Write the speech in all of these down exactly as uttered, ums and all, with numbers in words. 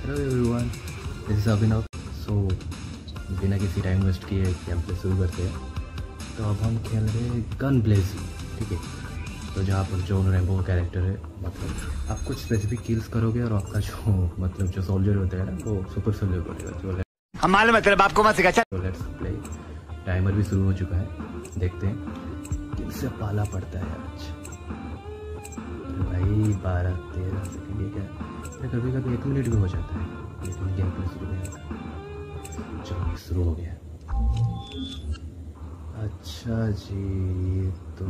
Hello everyone, this is Abhinav. So बिना किसी time waste किए गेम प्ले शुरू करते हैं। तो अब हम खेल रहे हैं गन ब्लेजिंग, ठीक है। तो जहाँ पर जो रैम्बो का कैरेक्टर है, मतलब आप कुछ स्पेसिफिक किल्स करोगे और आपका जो मतलब जो सोल्जर होता है ना वो सुपर सोल्जर बनेगा। जो हम मालूम है तेरे बाप को मत सिखा। तो लेट्स प्ले। टाइमर भी शुरू हो चुका है, देखते हैं किससे पाला पड़ता है आज। भाई बारह तेरह सेकेंड, ये क्या है? कभी कभी एक मिनट भी हो जाता है, लेकिन गेम प्ले शुरू नहीं होता। चलो शुरू हो गया। अच्छा जी, तो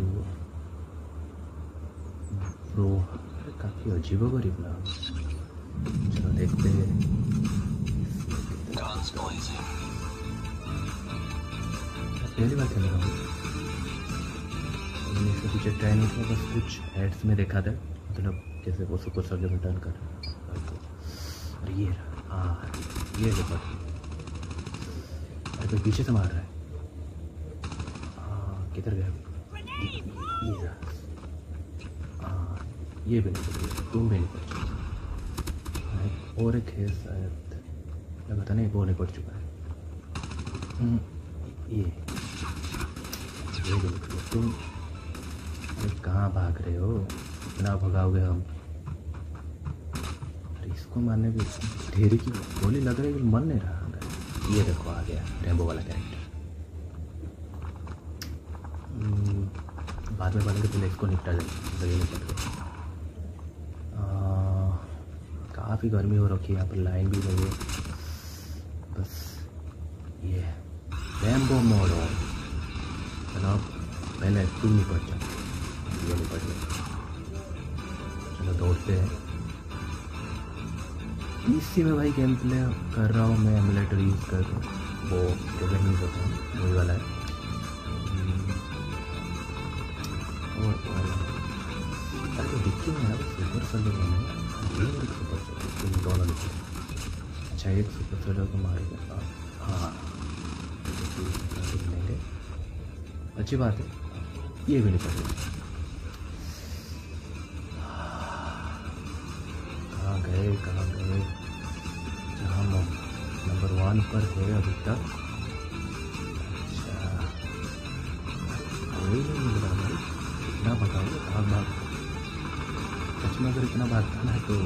प्रो काफ़ी अजीबोगरीब नाम। चलो देखते हैं। पहली बार खेल रहा हूँ, मैंने इससे पीछे ट्राई नहीं किया, बस कुछ एड्स में देखा था, मतलब कैसे वो सुपर सोल्जर में टर्न कर रहा है। और ये हाँ ये देखो, अरे कोई पीछे से मार रहा है। हाँ किधर गया? ये हाँ ये भी नहीं पड़, तुम भी नहीं पड़ चुका और एक है शायद, लगा था नहीं वो नहीं पड़ चुका है। ये ये भी नहीं पड़। तुम अरे कहाँ भाग रहे हो? इतना भगाओगे हम? अरे इसको मारने की ढेरी की गोली लग रही है, मन नहीं रहा। ये देखो आ गया रैम्बो वाला कैरेक्टर। बाद में बनेगा तो इसको निपटा जाए। काफ़ी गर्मी हो रखी है यहाँ पर, लाइन भी लगी है। बस ये रैम्बो मोड ऑन। जनाब पहले तुम निपट जाओ, ये निपट गया। चलो दौड़ते हैं। पीसी में भाई गेम प्ले कर रहा हूँ मैं, एमुलेटर यूज़ कर रहा हूँ, वो ट्रिगर यूज़ होता है वही वाला है। और अरे दिखती है ना सुपर सोल्जर बने, ये एक सुपर सोल्जर दोनों दिखते हैं। अच्छा एक सुपर सोल्जर को मारेगा, हाँ लेंगे, अच्छी बात है। ये भी नहीं पड़ेगा। कहाँ गए कहाँ गए? जहाँ नंबर वन पर है अभी तक। अच्छा कोई नहीं मिल रहा भाई, इतना भगाओगे भाग भाग। सच में अगर इतना भागता ना तो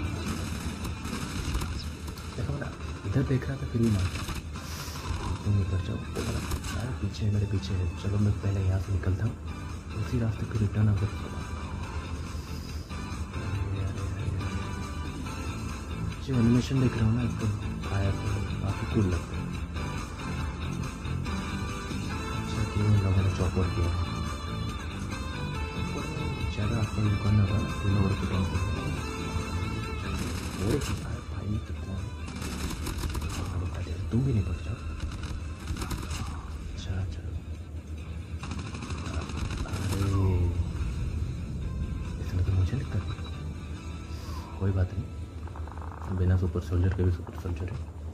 देखो ना, इधर देख रहा था फिर भी मारता। तुम इधर जाओ, अरे पीछे मेरे पीछे है। चलो मैं पहले यहाँ से निकलता हूँ, उसी रास्ते फिर रिटर्न अगर जो एनिमेशन देख रहा हूँ ना एकदम आया तो काफ़ी कूल लगता है। अच्छा कि उन लोगों ने चौपड़ किया ज़्यादा आपको ये करना होगा तीन ओवर के टाइम और भाई कितना बता दे, तुम भी नहीं पड़ जाओ। अच्छा चलो, अरे इसने तो मुझे लिखा, कोई बात नहीं, बिना सुपर सोल्जर के भी सुपर सोल्जर है।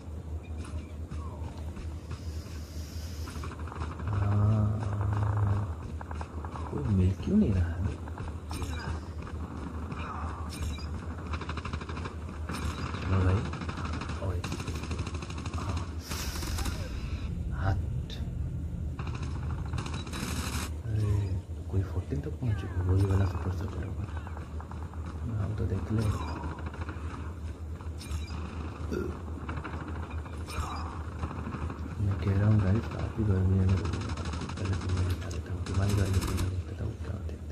कोई मिल क्यों नहीं रहा है? चलो भाई, और हाथ। अरे कोई फोर्टीन तक पहुंच चुका है, वही वाला सुपर सोल्जर होगा। नाम तो देख ले। मैं कह रहा हूँ गाइस काफ़ी गर्मी है। पहले तो मैं निपटा देता हूँ तुम्हारी गाड़ी को, मैं देखता हूँ क्या देखते।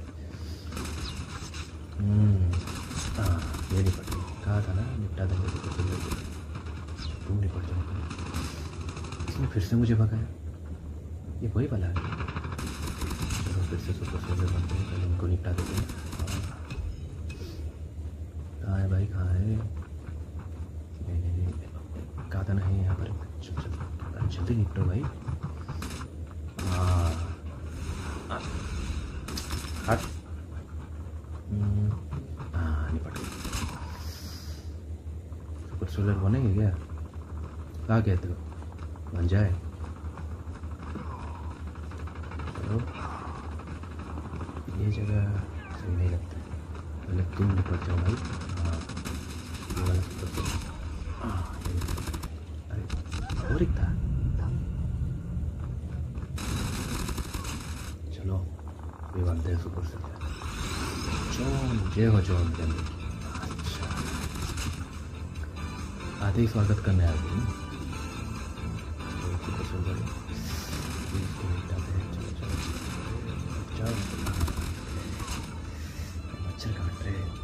हाँ ये नहीं पड़ गई, कहा था ना निपटा देंगे तो तुम नहीं पड़ जाओगे। इसने फिर से मुझे भगाया, ये वही वाला है। चलो फिर से सुपर सोल्जर बनते हैं, पहले इनको निपटा देते हैं। कहाँ है भाई, कहाँ है? नहीं नहीं नहीं, कहा था नहीं यहाँ पर। चल चल जल्दी निपटो भाई। हाँ हट, हाँ निपट गया। सुपर सोल्जर बनेंगे क्या? कहाँ कहते हो, बन जाए। चलो ये जगह सही नहीं लगता, पहले तुम निपट जाओ भाई। हाँ ये वाला सुपर सोल्जर, सुपर से जॉन जय हो जॉन करने की। अच्छा आधे ही स्वागत करने आ गए सुपर सोल्जर इसको निपटाते हैं। चलो चलो चलो मच्छर काट रहे हैं।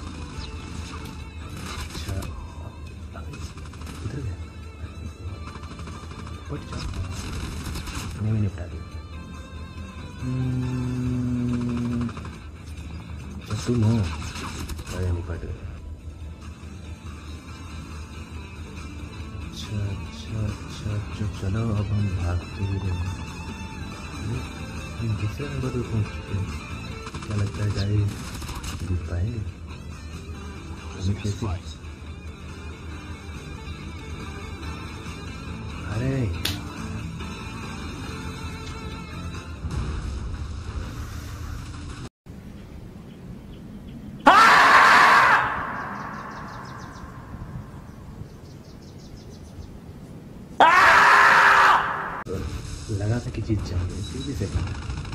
अच्छा अभी इधर गया पट जाओ नहीं भी निपटा दिया। तुम हो अरे निपट गया। अच्छा अच्छा अच्छा अच्छा चलो अब हम भागते ही रहेंगे। हम दूसरे नंबर पे पहुंच चुके हैं। क्या लगता है गाइस जीत पाएंगे? उम्मीद कैसी है? अरे लगा था कि जीत जाएंगे फिर भी सेकंड